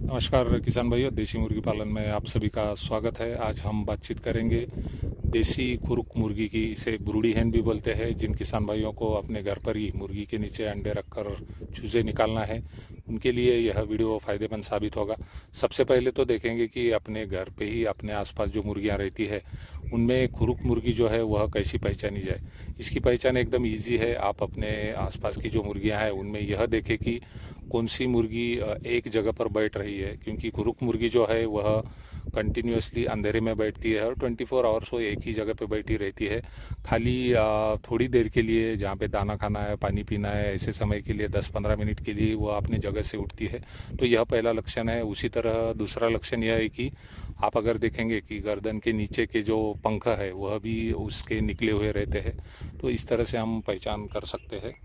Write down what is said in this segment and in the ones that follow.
नमस्कार किसान भाइयों, देसी मुर्गी पालन में आप सभी का स्वागत है। आज हम बातचीत करेंगे देसी खुरुक मुर्गी की। इसे ब्रूडी हैन भी बोलते हैं। जिन किसान भाइयों को अपने घर पर ही मुर्गी के नीचे अंडे रखकर चूजे निकालना है, उनके लिए यह वीडियो फ़ायदेमंद साबित होगा। सबसे पहले तो देखेंगे कि अपने घर पे ही अपने आसपास जो मुर्गियां रहती है उनमें खुरुक मुर्गी जो है वह कैसी पहचानी जाए। इसकी पहचान एकदम ईजी है। आप अपने आसपास की जो मुर्गियां हैं उनमें यह देखें कि कौन सी मुर्गी एक जगह पर बैठ रही है, क्योंकि खुरुक मुर्गी जो है वह कंटिन्यूसली अंधेरे में बैठती है और 24 आवर्स वो एक ही जगह पे बैठी रहती है। खाली थोड़ी देर के लिए, जहाँ पे दाना खाना है, पानी पीना है, ऐसे समय के लिए 10-15 मिनट के लिए वो अपनी जगह से उठती है। तो यह पहला लक्षण है। उसी तरह दूसरा लक्षण यह है कि आप अगर देखेंगे कि गर्दन के नीचे के जो पंख है वह भी उसके निकले हुए रहते हैं। तो इस तरह से हम पहचान कर सकते हैं।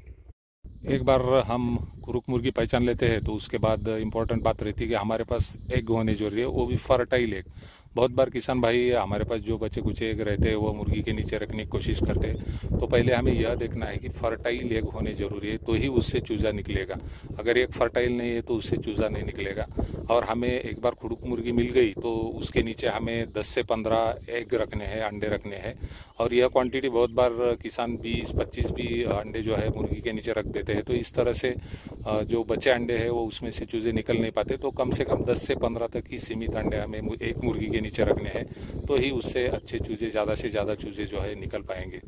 एक बार हम खुरुक मुर्गी पहचान लेते हैं तो उसके बाद इम्पोर्टेंट बात रहती है कि हमारे पास एग होने जरूरी है, वो भी फर्टाइल एग। बहुत बार किसान भाई हमारे पास जो बचे कुछ एग रहते हैं वो मुर्गी के नीचे रखने की कोशिश करते हैं। तो पहले हमें यह देखना है कि फर्टाइल एग होने जरूरी है, तो ही उससे चूजा निकलेगा। अगर एग फर्टाइल नहीं है तो उससे चूजा नहीं निकलेगा। और हमें एक बार खुरुक मुर्गी मिल गई तो उसके नीचे हमें 10 से 15 एग रखने हैं, अंडे रखने हैं। और यह क्वांटिटी बहुत बार किसान 20-25 भी अंडे जो है मुर्गी के नीचे रख देते हैं। तो इस तरह से जो बचे अंडे हैं वो उसमें से चूजे निकल नहीं पाते। तो कम से कम 10 से 15 तक ही सीमित अंडे हमें एक मुर्गी के नीचे रखने हैं, तो ही उससे अच्छे चूजे, ज़्यादा से ज़्यादा चूजे जो है निकल पाएंगे।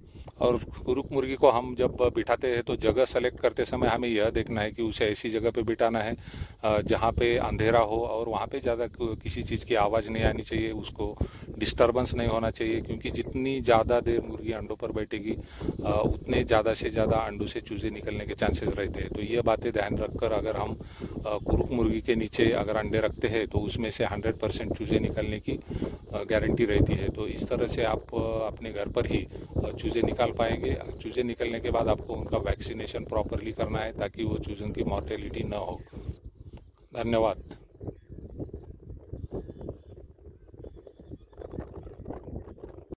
और खुरुक मुर्गी को हम जब बिठाते हैं तो जगह सेलेक्ट करते समय हमें यह देखना है कि उसे ऐसी जगह पे बिठाना है जहाँ पे अंधेरा हो और वहाँ पे ज़्यादा किसी चीज़ की आवाज़ नहीं आनी चाहिए, उसको डिस्टरबेंस नहीं होना चाहिए। क्योंकि जितनी ज़्यादा देर मुर्गी अंडों पर बैठेगी उतने ज़्यादा से ज़्यादा अंडों से चूजे निकलने के चांसेस रहते हैं। तो ये बातें ध्यान रखकर अगर हम खुरुक मुर्गी के नीचे अगर अंडे रखते हैं तो उसमें से 100% चूजे निकलने की गारंटी रहती है। तो इस तरह से आप अपने घर पर ही चूजे निकाल पाएंगे। चूजे निकलने के बाद आपको उनका वैक्सीनेशन प्रॉपरली करना है ताकि वो चूज़ों की मॉर्टेलिटी ना हो। धन्यवाद।